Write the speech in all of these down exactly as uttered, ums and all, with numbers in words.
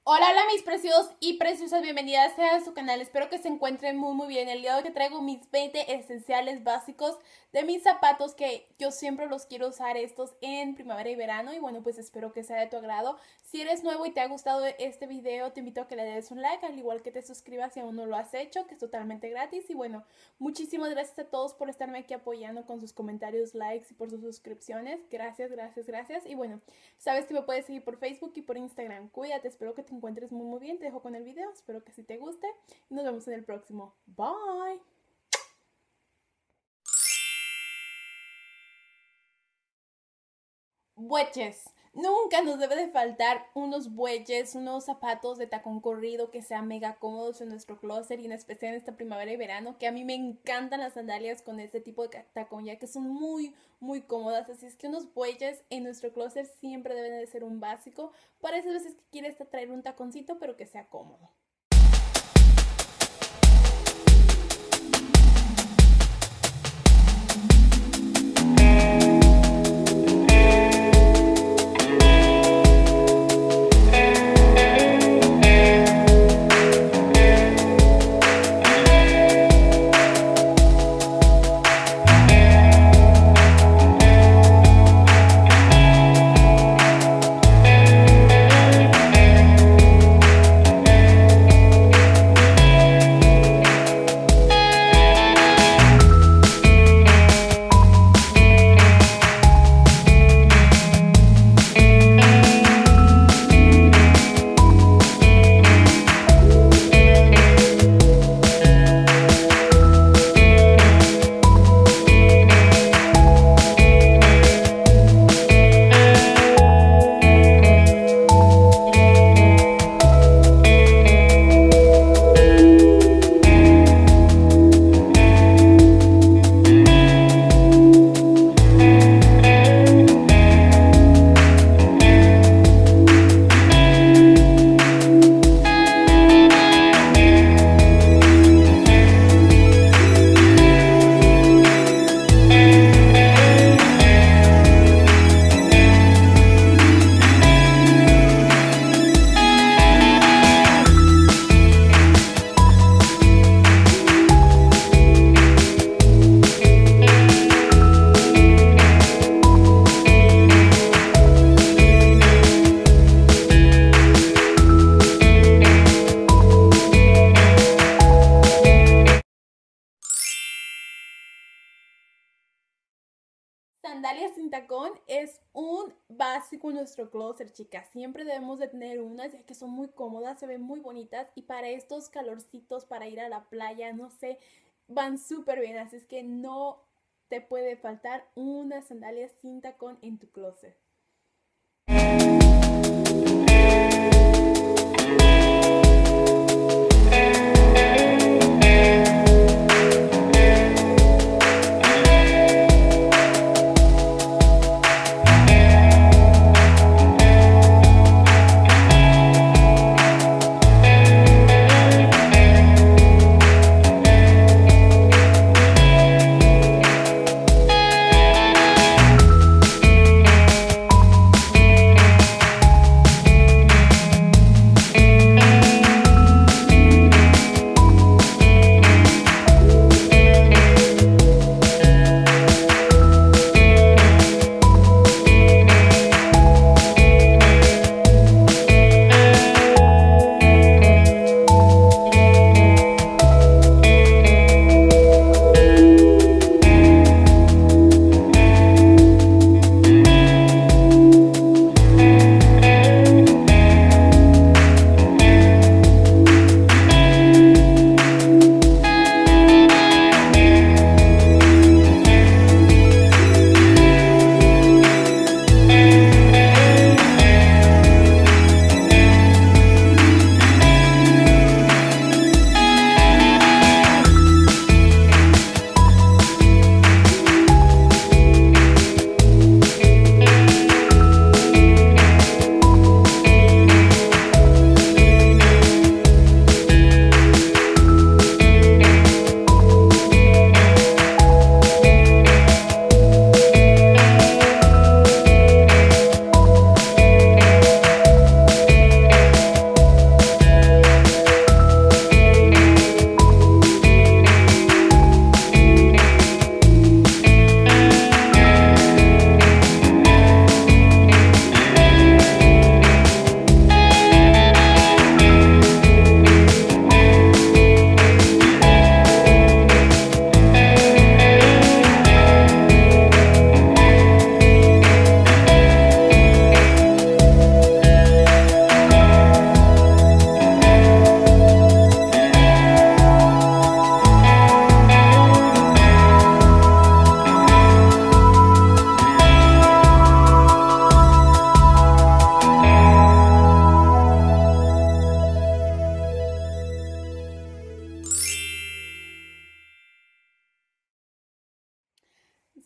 Hola, hola mis preciosos y preciosas, bienvenidas a su canal, espero que se encuentren muy muy bien. El día de hoy te traigo mis veinte esenciales básicos de mis zapatos que yo siempre los quiero usar estos en primavera y verano y bueno pues espero que sea de tu agrado. Si eres nuevo y te ha gustado este video te invito a que le des un like, al igual que te suscribas si aún no lo has hecho, que es totalmente gratis. Y bueno, muchísimas gracias a todos por estarme aquí apoyando con sus comentarios, likes y por sus suscripciones. Gracias, gracias, gracias. Y bueno, sabes que me puedes seguir por Facebook y por Instagram. Cuídate, espero que te encuentres muy muy bien. Te dejo con el video, espero que sí te guste y nos vemos en el próximo. Bye. Bueches. Nunca nos debe de faltar unos bueyes, unos zapatos de tacón corrido que sean mega cómodos en nuestro closet y en especial en esta primavera y verano, que a mí me encantan las sandalias con este tipo de tacón ya que son muy muy cómodas. Así es que unos bueyes en nuestro closet siempre deben de ser un básico para esas veces que quieres traer un taconcito pero que sea cómodo. Sandalias sin tacón es un básico en nuestro closet, chicas. Siempre debemos de tener unas, ya que son muy cómodas, se ven muy bonitas. Y para estos calorcitos, para ir a la playa, no sé, van súper bien. Así es que no te puede faltar una sandalia sin tacón en tu closet.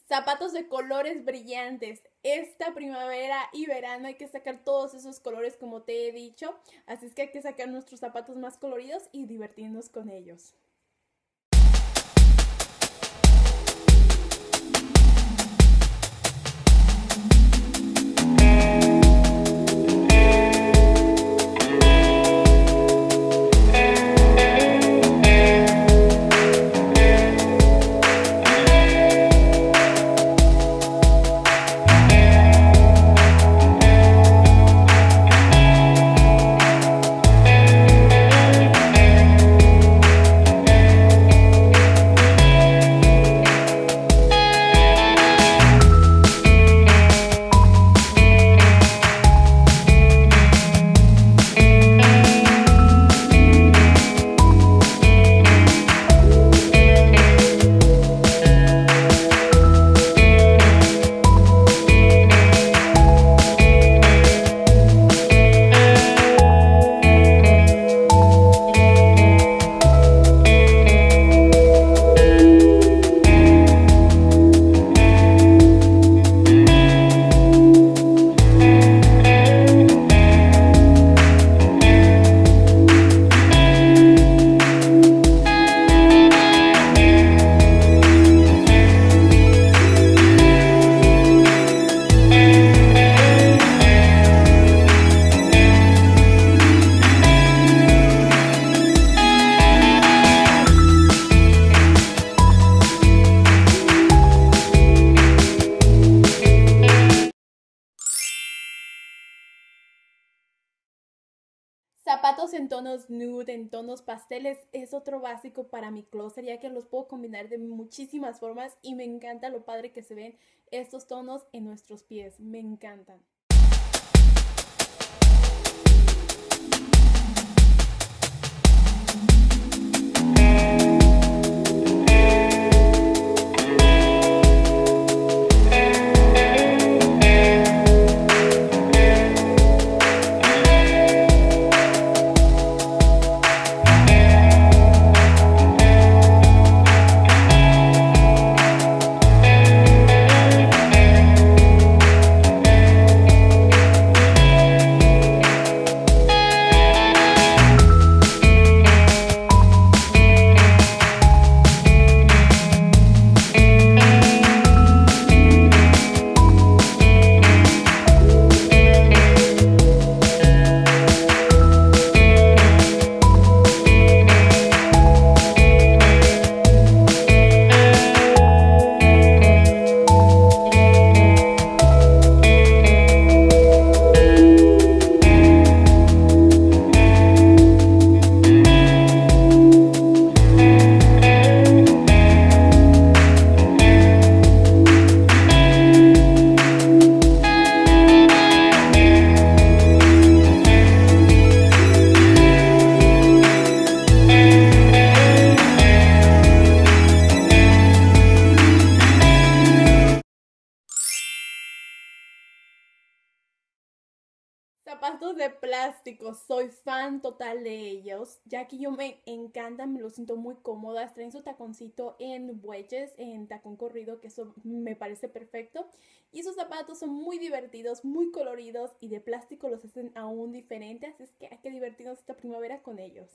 Zapatos de colores brillantes. Esta primavera y verano hay que sacar todos esos colores como te he dicho. Así es que hay que sacar nuestros zapatos más coloridos y divertirnos con ellos. Zapatos en tonos nude, en tonos pasteles, es otro básico para mi closet, ya que los puedo combinar de muchísimas formas y me encanta lo padre que se ven estos tonos en nuestros pies, me encantan. Zapatos de plástico, soy fan total de ellos, ya que yo me encantan, me los siento muy cómodas, traen su taconcito en bueyes, en tacón corrido, que eso me parece perfecto. Y sus zapatos son muy divertidos, muy coloridos y de plástico los hacen aún diferentes, así es que hay que divertirnos esta primavera con ellos.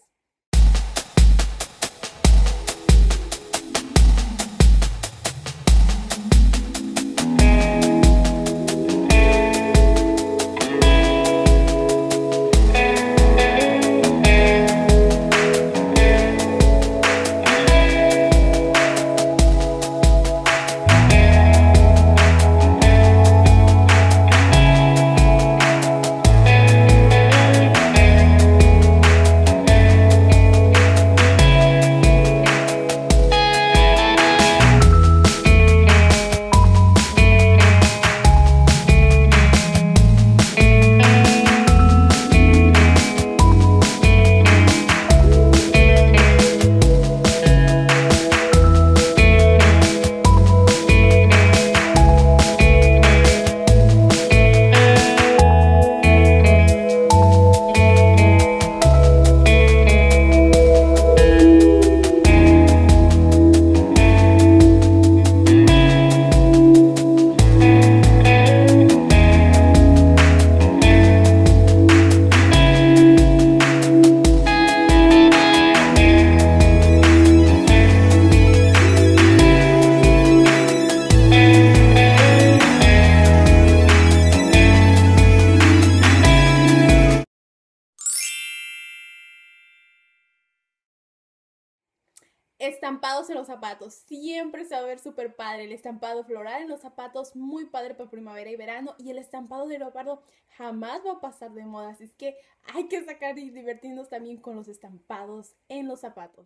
Estampados en los zapatos. Siempre se va a ver súper padre. El estampado floral en los zapatos, muy padre para primavera y verano. Y el estampado de leopardo jamás va a pasar de moda. Así es que hay que sacar y divertirnos también con los estampados en los zapatos.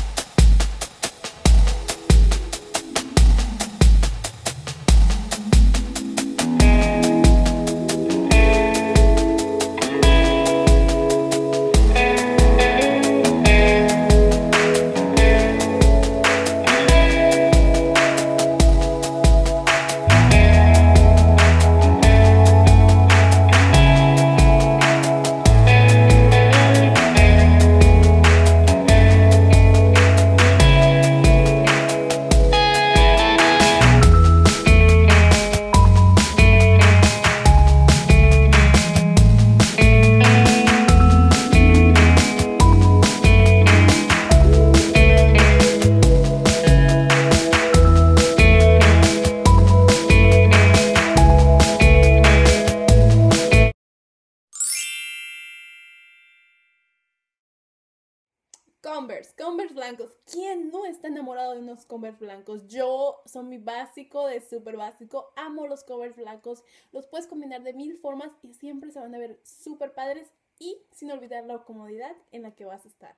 Converse, Converse blancos. ¿Quién no está enamorado de unos Converse blancos? Yo son mi básico de súper básico. Amo los Converse blancos. Los puedes combinar de mil formas y siempre se van a ver súper padres y sin olvidar la comodidad en la que vas a estar.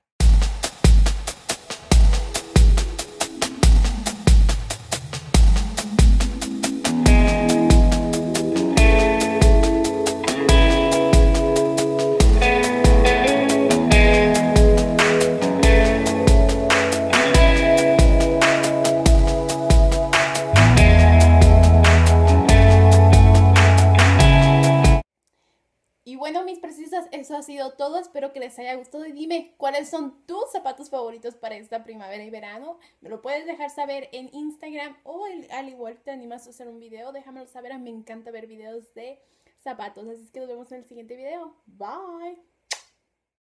Y bueno, mis preciosas, eso ha sido todo. Espero que les haya gustado y dime cuáles son tus zapatos favoritos para esta primavera y verano. Me lo puedes dejar saber en Instagram o el, al igual que te animas a hacer un video, déjamelo saber. Me encanta ver videos de zapatos. Así es que nos vemos en el siguiente video. Bye.